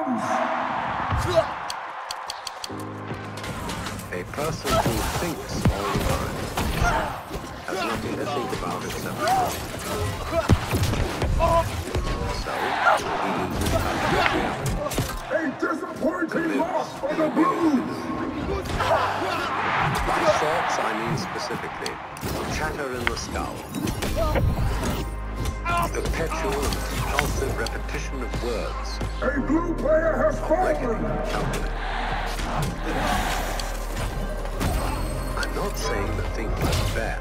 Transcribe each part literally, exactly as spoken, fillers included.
bones! A person who thinks all the time has nothing to think about except work. So, he loses touch with reality. A disappointing loss for the Blues! By thoughts, I mean specifically chatter in the skull. Perpetual and compulsive repetition of words. A Blue player has fallen! I'm not saying that thinking is bad.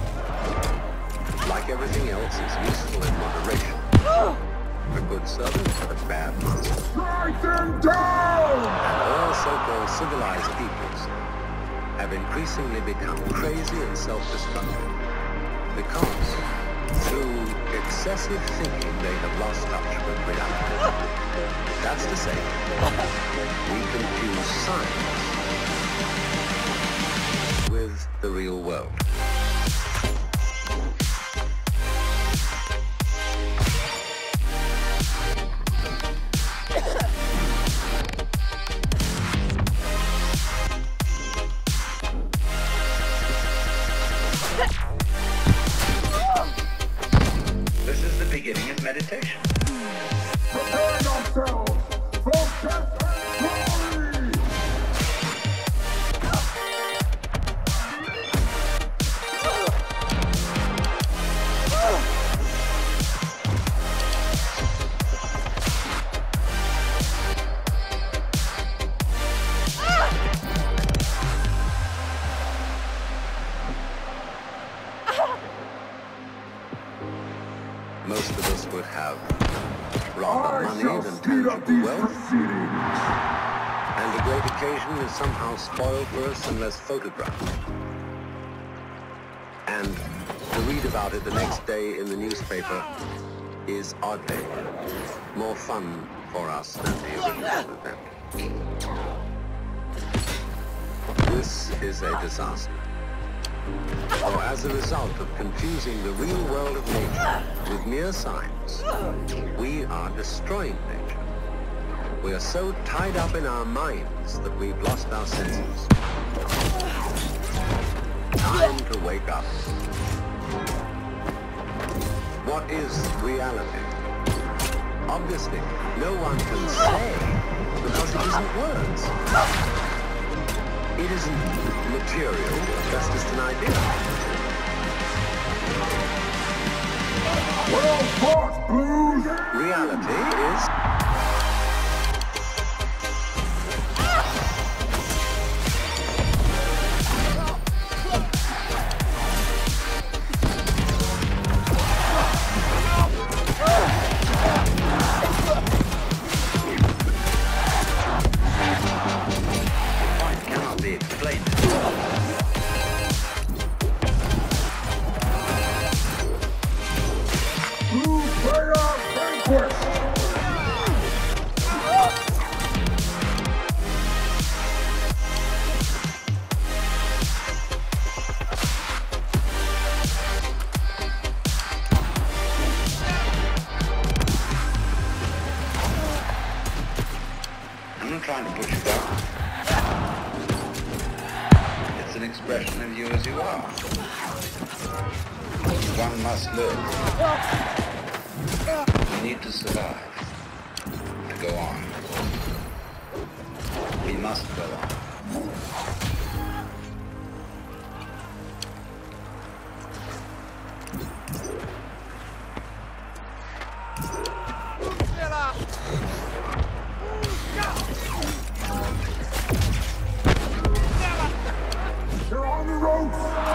Like everything else, it's useful in moderation. A good servant, a bad master. Strike them down! And all so-called civilized peoples have increasingly become crazy and self-destructive because through excessive thinking they have lost touch with reality. That's to say, we confuse science with the real world. Beginning of meditation. Preparing ourselves for death and glory! Most of us would have rather I money shall than speed up tangible these wealth, proceedings! and a great occasion is somehow spoiled for us unless photographed. And to read about it the next day in the newspaper is oddly more fun for us than the original event. This is a disaster. For as a result of confusing the real world of nature with mere science, we are destroying nature. We are so tied up in our minds that we've lost our senses. Time to wake up. What is reality? Obviously, no one can say because it isn't words. It isn't material, that's just an idea. Well fought, Blues! Reality is... I'm not trying to push you down. It's an expression of you as you are. One must live. We need to survive. To go on. We must go on. They're on the ropes!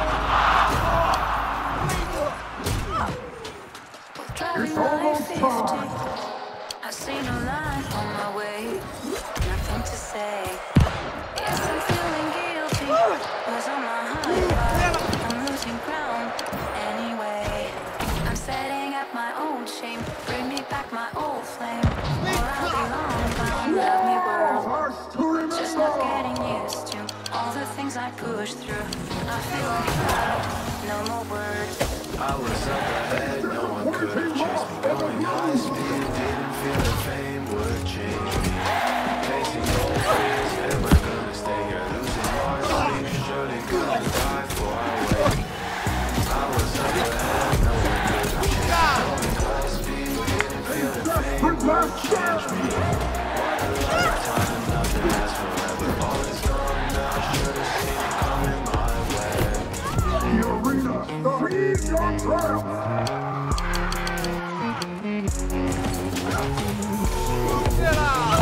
It's almost time! I see no line on my way, nothing to say. Yes, I'm feeling guilty, was on my high ground. I'm losing ground anyway. I'm setting up my old shame, bring me back my old flame. Or I'll be long gone, love me world. Just not getting used to all the things I pushed through. I feel like proud, no more words. I was up ahead, no one could have chased me. Going high speed, didn't feel the fame would change me. Lifetime, nothing lasts forever. All is gone now. Should've seen it coming my way. The arena, feed your trap! Get out!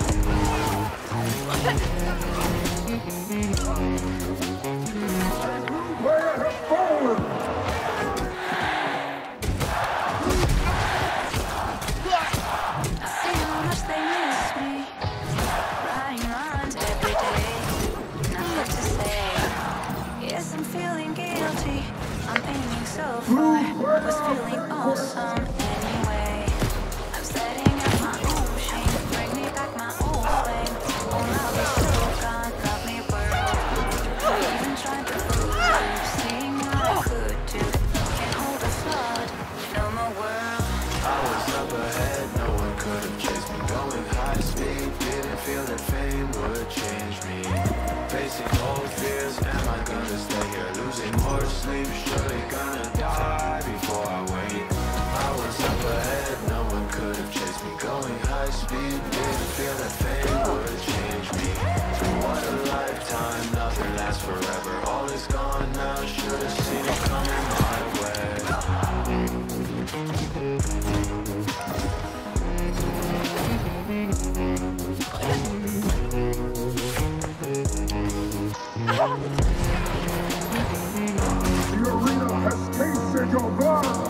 Player has fallen! See how much they miss me. Writing lines every day. Nothing to say. Yes, I'm feeling guilty. I'm aiming so far. Was feeling awesome anyway. I'm setting up my own shame. Bring me back my old flame. Oh, now it's so gone. Love me world. Even trying to prove. Seeing what I could do. Can't hold a flood. No more world. I was up ahead, no one could have chased me. Going high speed, didn't feel that fame would change me. Facing old fears, am I gonna stay here? Losing more sleep, surely gonna die before I wait. I was up ahead, no one could have chased me. Going high speed, didn't feel that fame would change me. What a lifetime, nothing lasts forever. All is gone now, should've seen it coming my way. The arena has tasted your blood!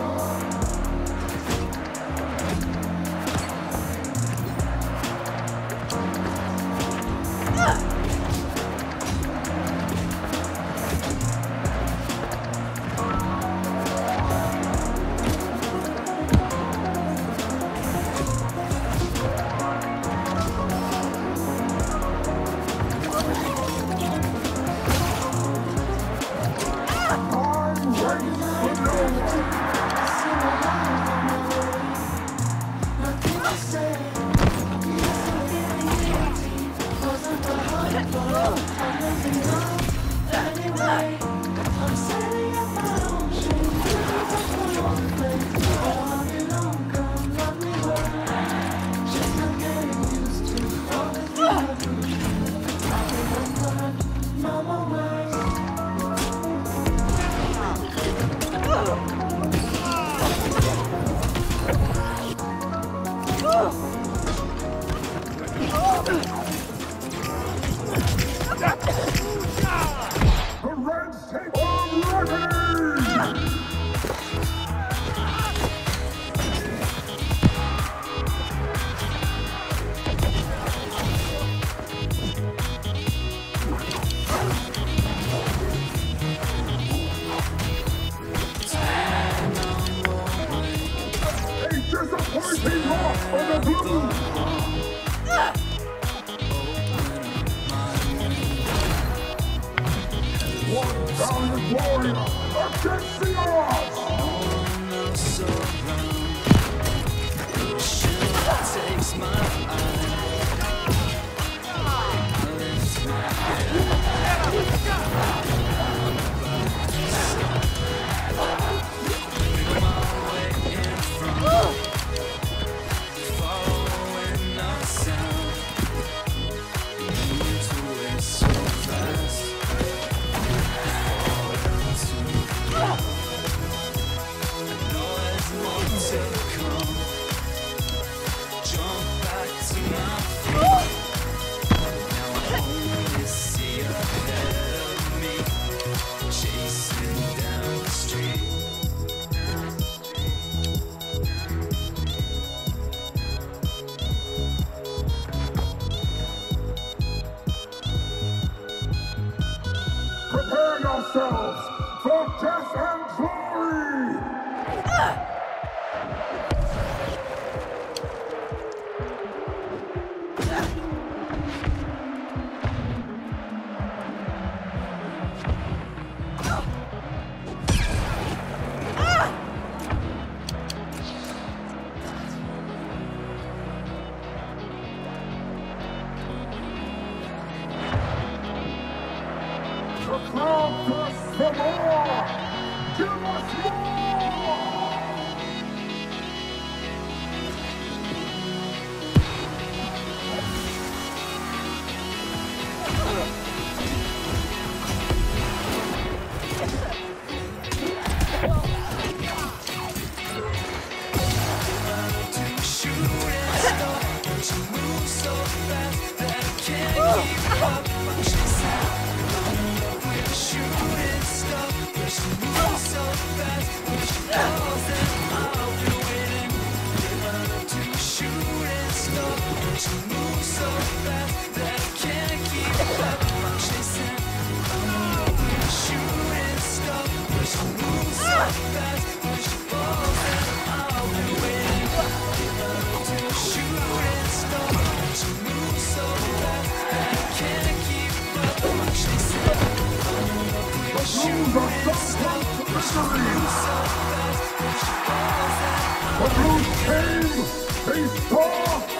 The Reds take on Reckoning! A disappointing loss for the Blues! One valiant warrior against the odds! Takes my Prepare yourselves for death and glory! The crowd thirsts for more! Give us more! fast, push balls that I've been waiting. Give up to shooting star, but you move so fast that I can't keep up. I'm chasing, I'm a shooting star, but you move so fast, push balls that I've been waiting. Give up to shooting star, but you move so fast that I can't keep up. I'm chasing, I'm a shooting star, but you move so fast, push balls that The blues came! They saw!